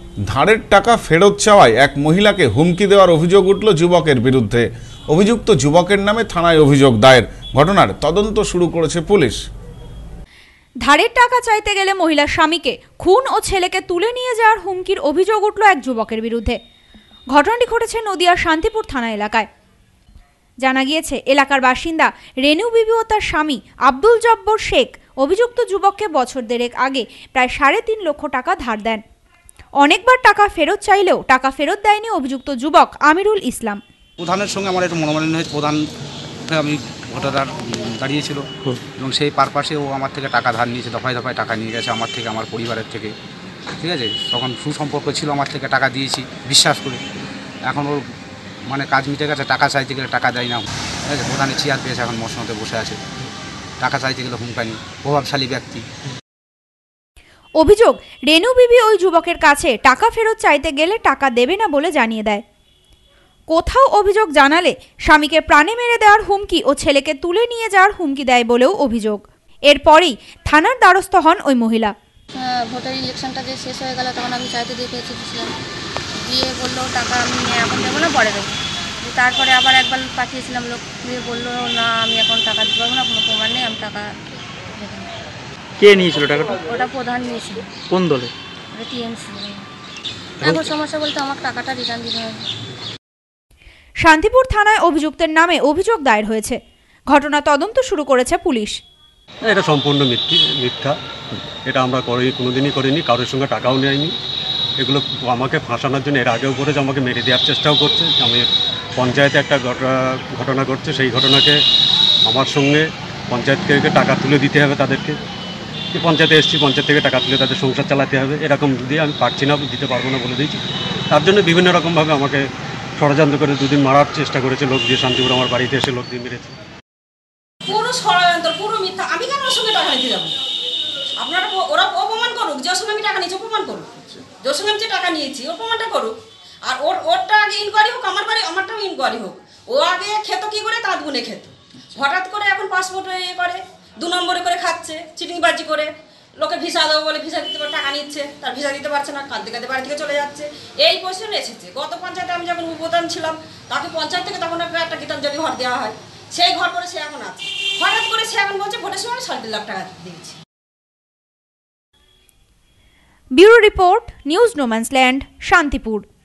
ধারের টাকা ফেরত চাওয়ায় এক মহিলাকে হুমকি দেওয়ার অভিযোগ উঠল যুবকের বিরুদ্ধে। অভিযুক্ত যুবকের নামে থানায় অভিযোগ দায়ের। ঘটনার তদন্ত শুরু করেছে পুলিশ। ধারের টাকা চাইতে গেলে মহিলার স্বামীকে খুন ও ছেলেকে তুলে নিয়ে যাওয়ার হুমকির অভিযোগ উঠল এক যুবকের বিরুদ্ধে। ঘটনাটি ঘটেছে নদিয়ার শান্তিপুর থানা এলাকায়। জানা গিয়েছে, এলাকার বাসিন্দা রেনু বিবি ও তার স্বামী আব্দুল জব্বর শেখ অভিযুক্ত যুবককে বছর দেড়েক আগে প্রায় 3.5 লক্ষ টাকা ধার দেন। অনেকবার টাকা ফেরত চাইলেও টাকা ফেরত দেয়নি অভিযুক্ত যুবক আমিরুল ইসলাম। প্রধানের সঙ্গে আমার একটু মনোমালিন্য হয়েছে। প্রধান আমি ভোটার দাঁড়িয়েছিল এবং সেই পারপাসে ও আমার থেকে টাকা ধার নিয়েছে, দফায় দফায় টাকা নিয়ে গেছে আমার থেকে, আমার পরিবারের থেকে। ঠিক আছে, তখন সুসম্পর্ক ছিল, আমার থেকে টাকা দিয়েছি বিশ্বাস করে। এখন ওর মানে কাজ মিটে গেছে, টাকা চাইতে গেলে টাকা দেয় না। ঠিক আছে, প্রধানের চেয়ার পেয়েছে, এখন মশনতে বসে আছে, টাকা চাইতে গেলে হুমকানি, প্রভাবশালী ব্যক্তি। অভিযোগ, রেনু বিবি ওই যুবকের কাছে টাকা ফেরত চাইতে গেলে টাকা দেবে না বলে জানিয়ে দেয়। কোথাও অভিযোগ জানালে স্বামীকে প্রাণে মেরে দেওয়ার হুমকি ও ছেলেকে তুলে নিয়ে যাওয়ার হুমকি দেয় বলেও অভিযোগ। এরপরেই থানার দ্বারস্থ হন ওই মহিলা। ভোটার ইলেকশনটা যে শেষ হয়ে গেল তখন আমি চাইতে দিয়ে পেয়েছিলাম, দিয়ে বললো টাকা আমি এখন দেবো না, পরে দেবো। তারপরে আবার একবার পাঠিয়েছিলাম, লোক দিয়ে বললো না আমি এখন টাকা দিতে পারবো না, কোনো প্রমাণ নেই, আমি টাকা দেবো না। কে নিয়েছিল টাকাটা? ওটা প্রধান নিয়েছিল। কোন দলে? টিএমসি। এখন সমস্যা বলতে আমার টাকাটা রিটার্ন দিতে হবে। শান্তিপুর থানায় অভিযুক্তের নামে অভিযোগ দায়ের হয়েছে। ঘটনা তদন্ত শুরু করেছে পুলিশ। এটা সম্পূর্ণ মিথ্যা। এটা আমরা কোনোদিনই করিনি, কারোর সঙ্গে টাকাও নেয়নি। এগুলো আমাকে ফাঁসানোর জন্য এর আগেও করেছে, আমাকে মেরে দেওয়ার চেষ্টাও করছে। আমি পঞ্চায়েতে একটা ঘটনা ঘটছে, সেই ঘটনাকে আমার সঙ্গে পঞ্চায়েত থেকে টাকা তুলে দিতে হবে তাদেরকে। পঞ্চায়েতে এসেছি, পঞ্চায়েত থেকে টাকা তুলে তাদের সংসার চালাতে হবে, এরকম দিয়ে আমি পারছি না, দিতে পারবো না বলে দিয়েছি। তার জন্য বিভিন্ন রকমভাবে আমাকে ষড়যন্ত্র করে 2 দিন মারার চেষ্টা করেছে লোক দিয়ে। শান্তিপুর আমার বাড়িতে এসে লোক দিয়ে মেরেছে। পুরো ষড়যন্ত্র, পুরো মিথ্যা। আমি কেন ওর সঙ্গে টাকা নিতে যাবো? আপনারা ওরা অপমান করুক, যার সঙ্গে আমি টাকা নিয়েছি অপমান করুক, যার সঙ্গে আমি যে টাকা নিয়েছি ওর প্রমাণটা করুক। আর ওরটা আগে ইনকোয়ারি হোক, আমারটাও ইনকোয়ারি হোক। ও আগে খেত কি করে, তাঁত বুনে খেত। হঠাৎ করে এখন পাসপোর্ট ইয়ে করে 2 নম্বরে করে খাচ্ছে, চিটিংবাজি করে। লোকে ভিসা দেবো বলে ভিসা দিতে টাকা নিচ্ছে, তার ভিসা দিতে পারছে না, কাঁদতে কাঁদতে বাড়ি থেকে চলে যাচ্ছে। এই পজিশনে এসেছে। গত পঞ্চায়েতে আমি যখন উপপ্রধান ছিলাম, তাকে পঞ্চায়েত থেকে তখন একটা গীতাঞ্জলি ঘর দেওয়া হয়, সেই ঘর পরে সে এখন আছে। হঠাৎ করে সে এখন বলছে ভোটের সময় 3.5 লাখ টাকা দিয়েছি। Bureau report, news no man's land, Shantipur.